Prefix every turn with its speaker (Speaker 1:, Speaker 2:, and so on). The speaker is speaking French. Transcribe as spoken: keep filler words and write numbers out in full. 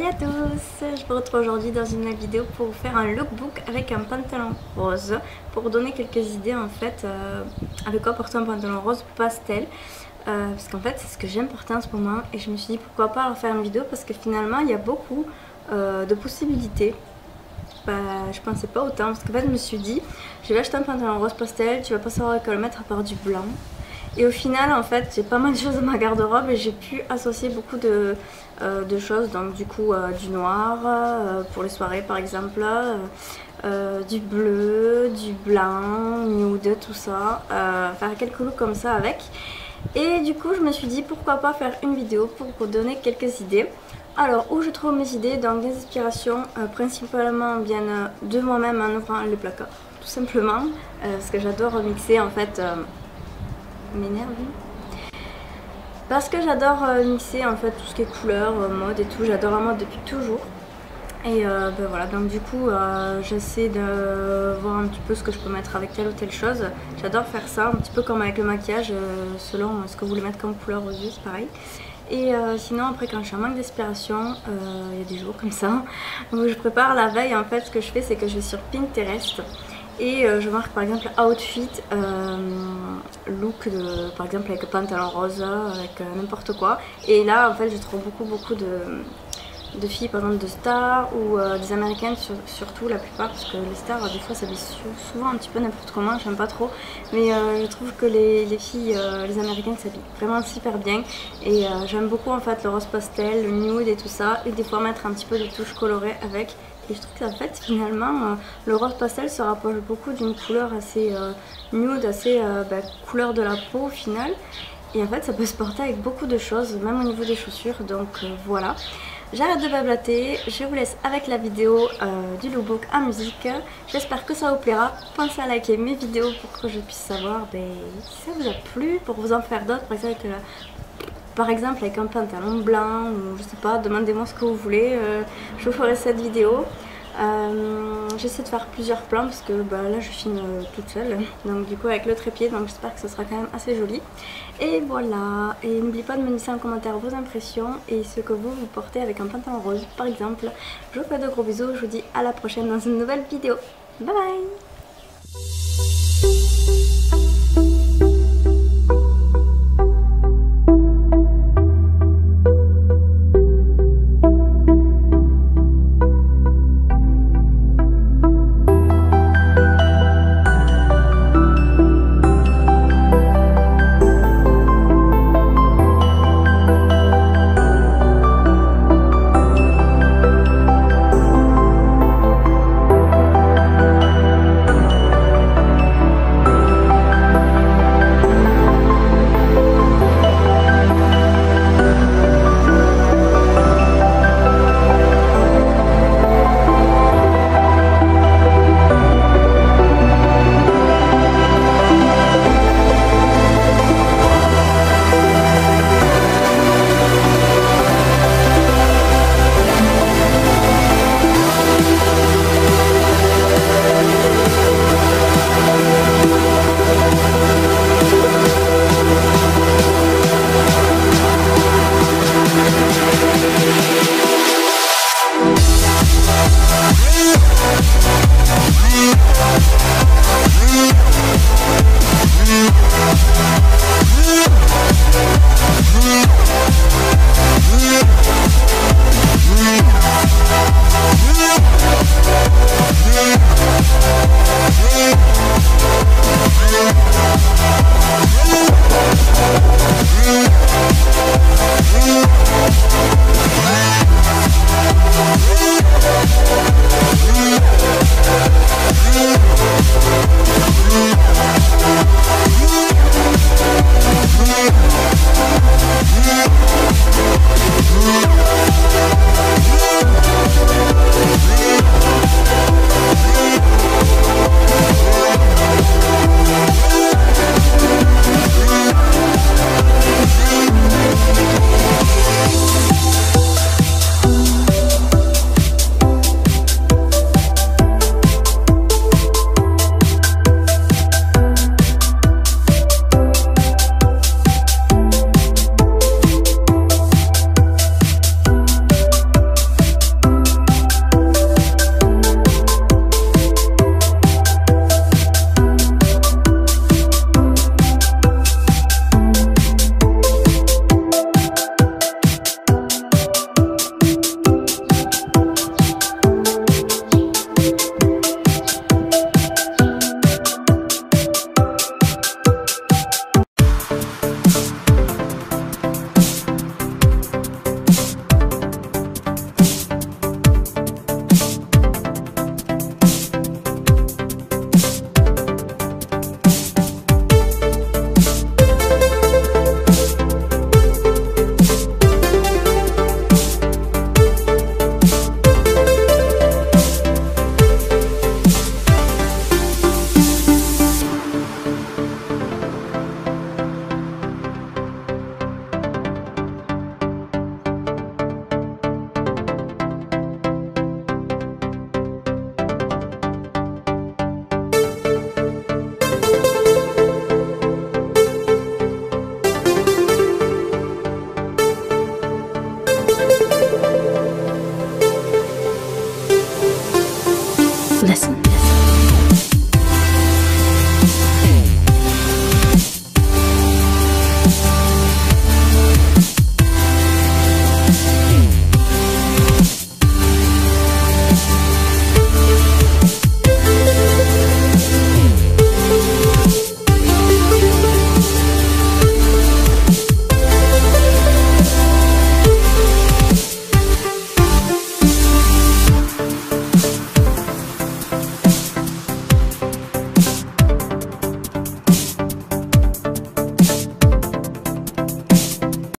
Speaker 1: à tous, je vous retrouve aujourd'hui dans une nouvelle vidéo pour vous faire un lookbook avec un pantalon rose, pour vous donner quelques idées en fait euh, avec quoi porter un pantalon rose pastel, euh, parce qu'en fait c'est ce que j'aime porter en ce moment et je me suis dit pourquoi pas en faire une vidéo parce que finalement il y a beaucoup euh, de possibilités. Bah, je pensais pas autant parce qu'en fait je me suis dit je vais acheter un pantalon rose pastel, tu vas pas savoir à quoi le mettre à part du blanc. Et au final en fait j'ai pas mal de choses dans ma garde-robe et j'ai pu associer beaucoup de, euh, de choses, donc du coup euh, du noir euh, pour les soirées par exemple, euh, euh, du bleu, du blanc, nude, tout ça, euh, faire quelques looks comme ça avec. Et du coup je me suis dit pourquoi pas faire une vidéo pour vous donner quelques idées. Alors où je trouve mes idées, donc des inspirations euh, principalement viennent euh, de moi-même en ouvrant le placard, tout simplement, euh, parce que j'adore remixer en fait. Euh, m'énerve parce que j'adore euh, mixer en fait tout ce qui est couleur, euh, mode et tout, j'adore la mode depuis toujours et euh, ben voilà, donc du coup euh, j'essaie de voir un petit peu ce que je peux mettre avec telle ou telle chose. J'adore faire ça, un petit peu comme avec le maquillage, euh, selon ce que vous voulez mettre comme couleur aux yeux, c'est pareil. Et euh, sinon après quand je suis en manque d'inspiration, il euh, y a des jours comme ça où je prépare la veille, en fait ce que je fais c'est que je vais sur Pinterest et euh, je marque par exemple outfit, euh, look de, par exemple avec pantalon rose, avec euh, n'importe quoi. Et là en fait je trouve beaucoup beaucoup de, de filles par exemple de stars ou euh, des américaines sur, surtout la plupart, parce que les stars des fois s'habillent souvent un petit peu n'importe comment, j'aime pas trop. Mais euh, je trouve que les, les filles, euh, les américaines s'habillent vraiment super bien. Et euh, j'aime beaucoup en fait le rose pastel, le nude et tout ça. Et des fois mettre un petit peu de touches colorées avec. Et je trouve qu'en fait finalement euh, le rose pastel se rapproche beaucoup d'une couleur assez euh, nude, assez euh, bah, couleur de la peau au final. Et en fait ça peut se porter avec beaucoup de choses, même au niveau des chaussures, donc euh, voilà. J'arrête de blablater, je vous laisse avec la vidéo euh, du lookbook en musique. J'espère que ça vous plaira. Pensez à liker mes vidéos pour que je puisse savoir ben, si ça vous a plu, pour vous en faire d'autres, par exemple, euh, par exemple avec un pantalon blanc ou je sais pas, demandez-moi ce que vous voulez, euh, je vous ferai cette vidéo. Euh, J'essaie de faire plusieurs plans parce que bah, là je filme euh, toute seule, donc du coup avec le trépied, donc j'espère que ce sera quand même assez joli. Et voilà, et n'oubliez pas de me laisser en commentaire vos impressions et ce que vous vous portez avec un pantalon rose par exemple. Je vous fais de gros bisous, je vous dis à la prochaine dans une nouvelle vidéo. Bye bye.